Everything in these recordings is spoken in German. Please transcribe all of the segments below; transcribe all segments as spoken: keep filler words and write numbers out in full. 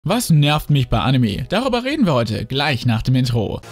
Was nervt mich bei Anime? Darüber reden wir heute, gleich nach dem Intro.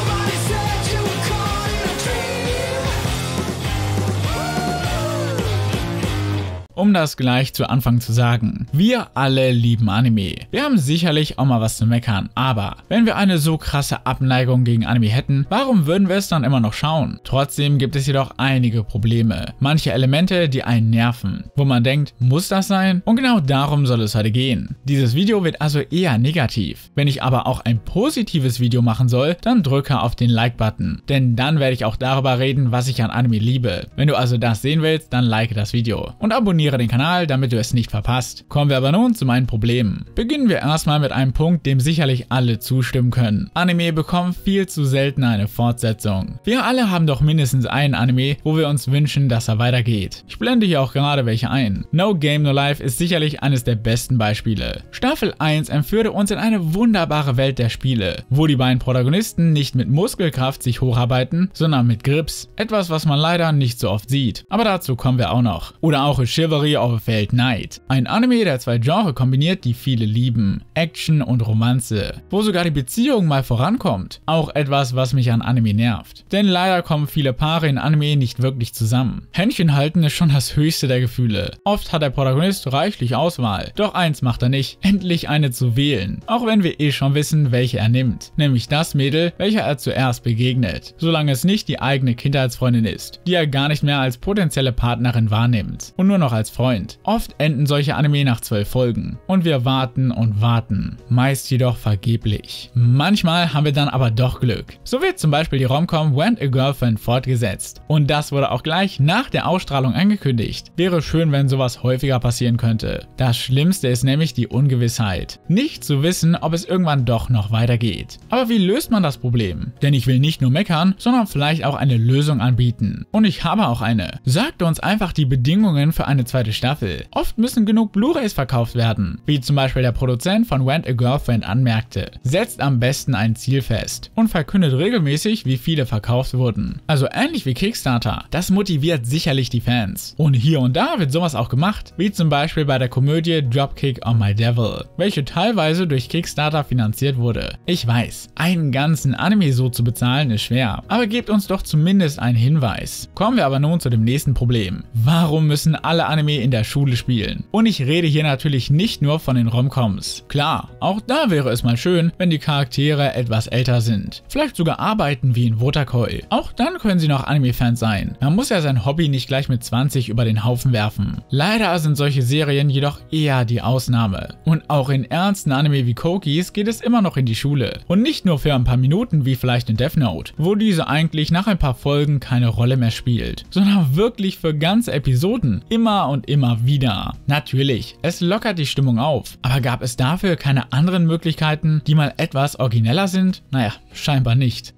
Um das gleich zu Anfang zu sagen, wir alle lieben Anime. Wir haben sicherlich auch mal was zu meckern, aber wenn wir eine so krasse Abneigung gegen Anime hätten, warum würden wir es dann immer noch schauen? Trotzdem gibt es jedoch einige Probleme, manche Elemente, die einen nerven, wo man denkt, muss das sein? Und genau darum soll es heute gehen. Dieses Video wird also eher negativ. Wenn ich aber auch ein positives Video machen soll, dann drücke auf den Like-Button, denn dann werde ich auch darüber reden, was ich an Anime liebe. Wenn du also das sehen willst, dann like das Video und abonniere den Kanal, damit du es nicht verpasst. Kommen wir aber nun zu meinen Problemen. Beginnen wir erstmal mit einem Punkt, dem sicherlich alle zustimmen können. Anime bekommen viel zu selten eine Fortsetzung. Wir alle haben doch mindestens einen Anime, wo wir uns wünschen, dass er weitergeht. Ich blende hier auch gerade welche ein. No Game No Life ist sicherlich eines der besten Beispiele. Staffel eins entführte uns in eine wunderbare Welt der Spiele, wo die beiden Protagonisten nicht mit Muskelkraft sich hocharbeiten, sondern mit Grips. Etwas, was man leider nicht so oft sieht. Aber dazu kommen wir auch noch. Oder auch Chivalry of a Failed Knight. Ein Anime, der zwei Genres kombiniert, die viele lieben. Action und Romanze. Wo sogar die Beziehung mal vorankommt. Auch etwas, was mich an Anime nervt. Denn leider kommen viele Paare in Anime nicht wirklich zusammen. Händchen halten ist schon das höchste der Gefühle. Oft hat der Protagonist reichlich Auswahl. Doch eins macht er nicht. Endlich eine zu wählen. Auch wenn wir eh schon wissen, welche er nimmt. Nämlich das Mädel, welcher er zuerst begegnet. Solange es nicht die eigene Kindheitsfreundin ist, die er gar nicht mehr als potenzielle Partnerin wahrnimmt. Und nur noch als Freund. Oft enden solche Anime nach zwölf Folgen. Und wir warten und warten. Meist jedoch vergeblich. Manchmal haben wir dann aber doch Glück. So wird zum Beispiel die Rom-Com When a Girlfriend fortgesetzt. Und das wurde auch gleich nach der Ausstrahlung angekündigt. Wäre schön, wenn sowas häufiger passieren könnte. Das Schlimmste ist nämlich die Ungewissheit. Nicht zu wissen, ob es irgendwann doch noch weitergeht. Aber wie löst man das Problem? Denn ich will nicht nur meckern, sondern vielleicht auch eine Lösung anbieten. Und ich habe auch eine. Sagt uns einfach die Bedingungen für eine zweite Staffel. Oft müssen genug Blu-rays verkauft werden, wie zum Beispiel der Produzent von When a Girlfriend anmerkte. Setzt am besten ein Ziel fest und verkündet regelmäßig, wie viele verkauft wurden. Also ähnlich wie Kickstarter. Das motiviert sicherlich die Fans. Und hier und da wird sowas auch gemacht, wie zum Beispiel bei der Komödie Dropkick on My Devil, welche teilweise durch Kickstarter finanziert wurde. Ich weiß, einen ganzen Anime so zu bezahlen ist schwer, aber gebt uns doch zumindest einen Hinweis. Kommen wir aber nun zu dem nächsten Problem. Warum müssen alle Anime in der Schule spielen? Und ich rede hier natürlich nicht nur von den Rom-Coms. Klar, auch da wäre es mal schön, wenn die Charaktere etwas älter sind. Vielleicht sogar arbeiten wie in Wotakoi. Auch dann können sie noch Anime-Fans sein. Man muss ja sein Hobby nicht gleich mit zwanzig über den Haufen werfen. Leider sind solche Serien jedoch eher die Ausnahme. Und auch in ernsten Anime wie Kokis geht es immer noch in die Schule. Und nicht nur für ein paar Minuten wie vielleicht in Death Note, wo diese eigentlich nach ein paar Folgen keine Rolle mehr spielt, sondern wirklich für ganze Episoden, immer und immer wieder. Natürlich, es lockert die Stimmung auf, aber gab es dafür keine anderen Möglichkeiten, die mal etwas origineller sind? Naja, scheinbar nicht.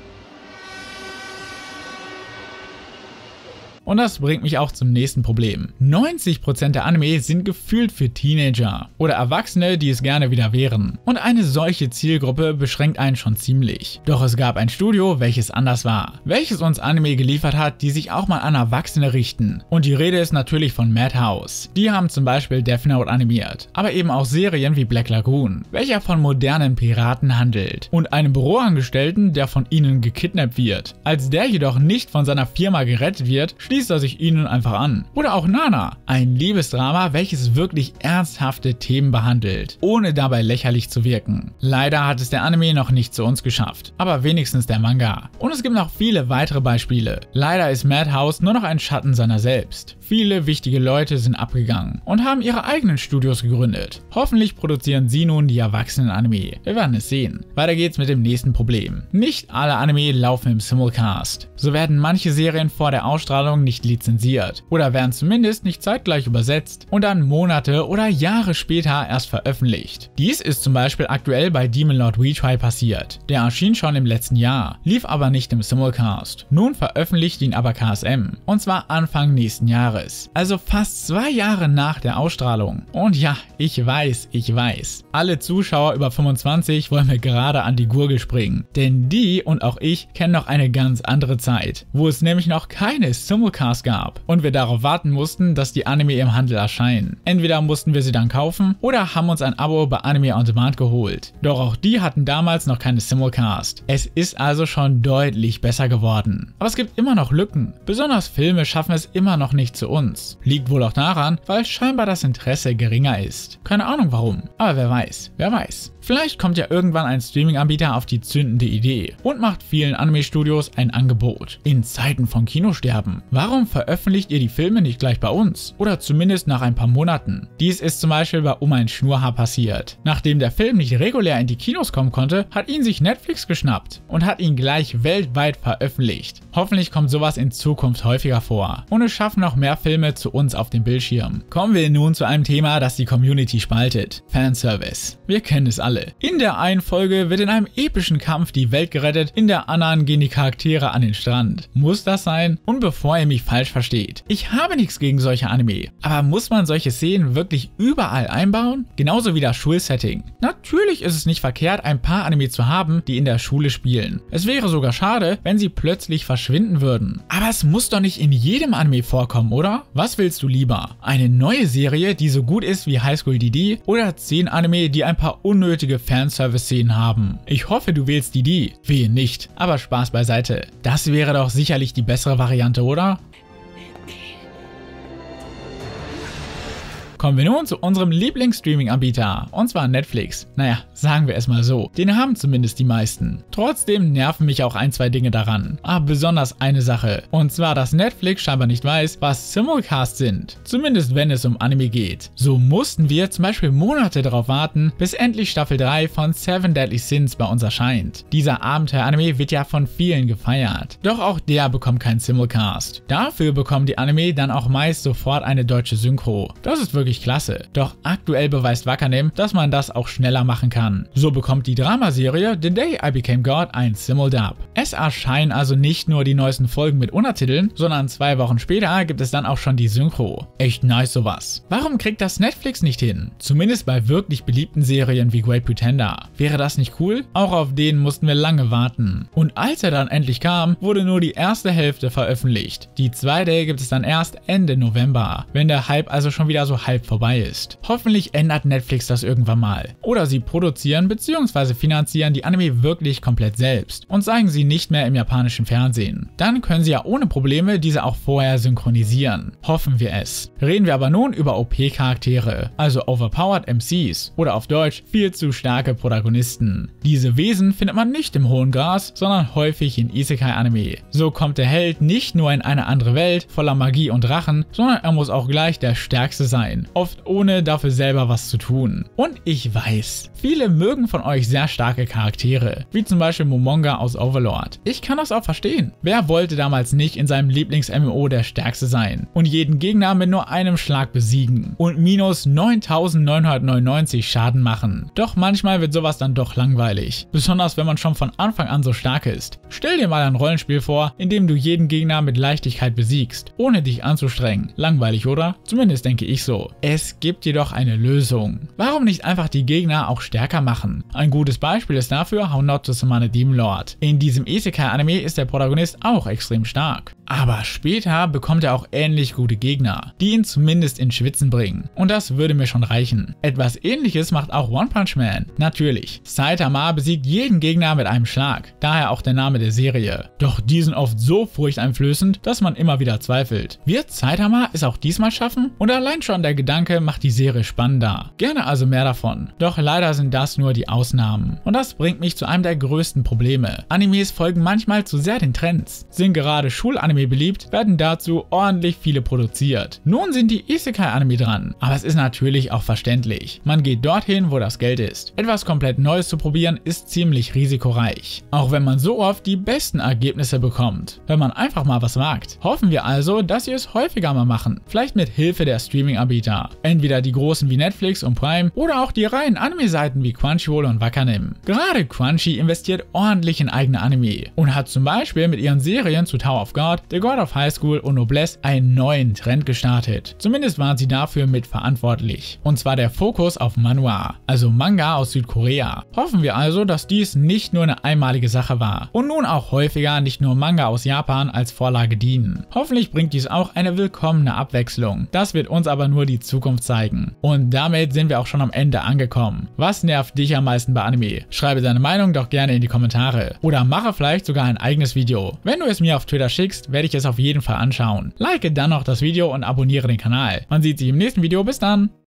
Und das bringt mich auch zum nächsten Problem. neunzig Prozent der Anime sind gefühlt für Teenager oder Erwachsene, die es gerne wieder wären. Und eine solche Zielgruppe beschränkt einen schon ziemlich. Doch es gab ein Studio, welches anders war. Welches uns Anime geliefert hat, die sich auch mal an Erwachsene richten. Und die Rede ist natürlich von Madhouse. Die haben zum Beispiel Death Note animiert. Aber eben auch Serien wie Black Lagoon, welcher von modernen Piraten handelt. Und einem Büroangestellten, der von ihnen gekidnappt wird. Als der jedoch nicht von seiner Firma gerettet wird, schließt er sich ihnen einfach an. Oder auch Nana, ein Liebesdrama, welches wirklich ernsthafte Themen behandelt, ohne dabei lächerlich zu wirken. Leider hat es der Anime noch nicht zu uns geschafft, aber wenigstens der Manga. Und es gibt noch viele weitere Beispiele. Leider ist Madhouse nur noch ein Schatten seiner selbst. Viele wichtige Leute sind abgegangen und haben ihre eigenen Studios gegründet. Hoffentlich produzieren sie nun die erwachsenen Anime. Wir werden es sehen. Weiter geht's mit dem nächsten Problem. Nicht alle Anime laufen im Simulcast. So werden manche Serien vor der Ausstrahlung nicht lizenziert oder werden zumindest nicht zeitgleich übersetzt und dann Monate oder Jahre später erst veröffentlicht. Dies ist zum Beispiel aktuell bei Demon Lord Retry passiert. Der erschien schon im letzten Jahr, lief aber nicht im Simulcast. Nun veröffentlicht ihn aber K S M und zwar Anfang nächsten Jahres. Also fast zwei Jahre nach der Ausstrahlung. Und ja, ich weiß, ich weiß. Alle Zuschauer über fünfundzwanzig wollen mir gerade an die Gurgel springen. Denn die und auch ich kennen noch eine ganz andere Zeit, wo es nämlich noch keine Simulcast Simulcast gab und wir darauf warten mussten, dass die Anime im Handel erscheinen. Entweder mussten wir sie dann kaufen oder haben uns ein Abo bei Anime On Demand geholt. Doch auch die hatten damals noch keine Simulcast. Es ist also schon deutlich besser geworden. Aber es gibt immer noch Lücken. Besonders Filme schaffen es immer noch nicht zu uns. Liegt wohl auch daran, weil scheinbar das Interesse geringer ist. Keine Ahnung warum, aber wer weiß, wer weiß. Vielleicht kommt ja irgendwann ein Streaming-Anbieter auf die zündende Idee und macht vielen Anime-Studios ein Angebot. In Zeiten von Kinosterben. Warum veröffentlicht ihr die Filme nicht gleich bei uns? Oder zumindest nach ein paar Monaten? Dies ist zum Beispiel bei Um ein Schnurrhaar passiert. Nachdem der Film nicht regulär in die Kinos kommen konnte, hat ihn sich Netflix geschnappt und hat ihn gleich weltweit veröffentlicht. Hoffentlich kommt sowas in Zukunft häufiger vor. Und es schaffen noch mehr Filme zu uns auf dem Bildschirm. Kommen wir nun zu einem Thema, das die Community spaltet. Fanservice. Wir kennen es alle. In der einen Folge wird in einem epischen Kampf die Welt gerettet, in der anderen gehen die Charaktere an den Strand. Muss das sein? Und bevor ihr mich falsch versteht, ich habe nichts gegen solche Anime, aber muss man solche Szenen wirklich überall einbauen? Genauso wie das Schulsetting. Natürlich ist es nicht verkehrt, ein paar Anime zu haben, die in der Schule spielen. Es wäre sogar schade, wenn sie plötzlich verschwinden würden. Aber es muss doch nicht in jedem Anime vorkommen, oder? Was willst du lieber? Eine neue Serie, die so gut ist wie High School D D oder zehn Anime, die ein paar unnötige Fanservice-Szenen haben? Ich hoffe, du wählst D D. Wehe nicht. Aber Spaß beiseite. Das wäre doch sicherlich die bessere Variante, oder? Kommen wir nun zu unserem Lieblings-Streaming-Anbieter, und zwar Netflix. Naja, sagen wir es mal so, den haben zumindest die meisten. Trotzdem nerven mich auch ein, zwei Dinge daran. Aber besonders eine Sache, und zwar, dass Netflix scheinbar nicht weiß, was Simulcasts sind. Zumindest wenn es um Anime geht. So mussten wir zum Beispiel Monate darauf warten, bis endlich Staffel drei von Seven Deadly Sins bei uns erscheint. Dieser Abenteuer-Anime wird ja von vielen gefeiert. Doch auch der bekommt keinen Simulcast. Dafür bekommen die Anime dann auch meist sofort eine deutsche Synchro. Das ist wirklich klasse. Doch aktuell beweist Wakanim, dass man das auch schneller machen kann. So bekommt die Dramaserie The Day I Became God ein Simuldub. Es erscheinen also nicht nur die neuesten Folgen mit Untertiteln, sondern zwei Wochen später gibt es dann auch schon die Synchro. Echt nice sowas. Warum kriegt das Netflix nicht hin? Zumindest bei wirklich beliebten Serien wie Great Pretender. Wäre das nicht cool? Auch auf den mussten wir lange warten. Und als er dann endlich kam, wurde nur die erste Hälfte veröffentlicht. Die zweite gibt es dann erst Ende November, wenn der Hype also schon wieder so halb vorbei ist. Hoffentlich ändert Netflix das irgendwann mal. Oder sie produzieren bzw. finanzieren die Anime wirklich komplett selbst und zeigen sie nicht mehr im japanischen Fernsehen. Dann können sie ja ohne Probleme diese auch vorher synchronisieren. Hoffen wir es. Reden wir aber nun über O P-Charaktere, also overpowered M Cs oder auf Deutsch viel zu starke Protagonisten. Diese Wesen findet man nicht im hohen Gras, sondern häufig in Isekai-Anime. So kommt der Held nicht nur in eine andere Welt voller Magie und Drachen, sondern er muss auch gleich der Stärkste sein. Oft ohne dafür selber was zu tun. Und ich weiß, viele mögen von euch sehr starke Charaktere, wie zum Beispiel Momonga aus Overlord. Ich kann das auch verstehen. Wer wollte damals nicht in seinem Lieblings-M M O der Stärkste sein und jeden Gegner mit nur einem Schlag besiegen und minus neuntausendneunhundertneunundneunzig Schaden machen? Doch manchmal wird sowas dann doch langweilig, besonders wenn man schon von Anfang an so stark ist. Stell dir mal ein Rollenspiel vor, in dem du jeden Gegner mit Leichtigkeit besiegst, ohne dich anzustrengen. Langweilig, oder? Zumindest denke ich so. Es gibt jedoch eine Lösung. Warum nicht einfach die Gegner auch stärker machen? Ein gutes Beispiel ist dafür How Not to Summon a Demon Lord. In diesem Isekai-Anime ist der Protagonist auch extrem stark. Aber später bekommt er auch ähnlich gute Gegner, die ihn zumindest in Schwitzen bringen. Und das würde mir schon reichen. Etwas Ähnliches macht auch One Punch Man. Natürlich, Saitama besiegt jeden Gegner mit einem Schlag, daher auch der Name der Serie. Doch die sind oft so furchteinflößend, dass man immer wieder zweifelt. Wird Saitama es auch diesmal schaffen? Und allein schon der Gedanke macht die Serie spannender. Gerne also mehr davon. Doch leider sind das nur die Ausnahmen. Und das bringt mich zu einem der größten Probleme. Animes folgen manchmal zu sehr den Trends. Sind gerade Schulanime beliebt, werden dazu ordentlich viele produziert. Nun sind die Isekai-Anime dran, aber es ist natürlich auch verständlich. Man geht dorthin, wo das Geld ist. Etwas komplett Neues zu probieren ist ziemlich risikoreich. Auch wenn man so oft die besten Ergebnisse bekommt. Wenn man einfach mal was wagt. Hoffen wir also, dass sie es häufiger mal machen. Vielleicht mit Hilfe der Streaming-Anbieter. Entweder die großen wie Netflix und Prime oder auch die reinen Anime-Seiten wie Crunchyroll und Wakanim. Gerade Crunchy investiert ordentlich in eigene Anime und hat zum Beispiel mit ihren Serien zu Tower of God The God of High School und Noblesse einen neuen Trend gestartet. Zumindest waren sie dafür mitverantwortlich. Und zwar der Fokus auf Manhwa, also Manga aus Südkorea. Hoffen wir also, dass dies nicht nur eine einmalige Sache war und nun auch häufiger nicht nur Manga aus Japan als Vorlage dienen. Hoffentlich bringt dies auch eine willkommene Abwechslung. Das wird uns aber nur die Zukunft zeigen. Und damit sind wir auch schon am Ende angekommen. Was nervt dich am meisten bei Anime? Schreibe deine Meinung doch gerne in die Kommentare. Oder mache vielleicht sogar ein eigenes Video. Wenn du es mir auf Twitter schickst, werde ich es auf jeden Fall anschauen. Like dann noch das Video und abonniere den Kanal. Man sieht sich im nächsten Video. Bis dann!